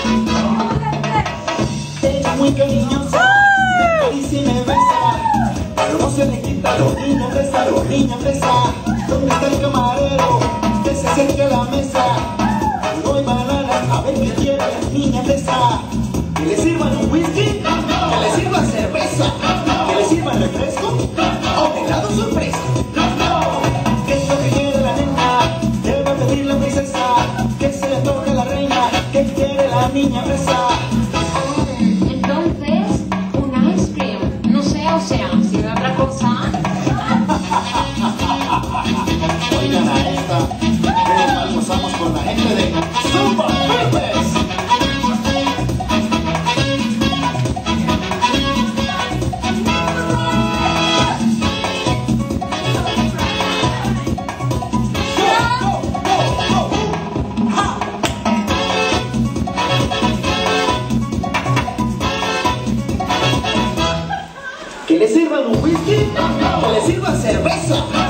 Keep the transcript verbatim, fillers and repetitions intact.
Ella es muy cariñosa, me acaricia y me besa, pero no se le quita a los niños, besa, a los niños, besa. ¿Dónde está el camarero? Que se acerque a la mesa. No hay bananas, a ver qué quiere las niñas, besa. Que le sirvan un whisky, que le sirvan cerveza, que le sirvan refresco o helado sorpresa. ¿Qué es lo que quiere la nena? ¿Qué va a pedir la princesa? ¿Qué se le toca a la reina? ¿Qué quiere la niña fresa? Entonces, un ice cream. No sé, o sea, si ve otra cosa. Oigan a esta, qué mal gozamos con la gente de Super Fitness. Que le sirvan un whisky, que le sirvan cerveza.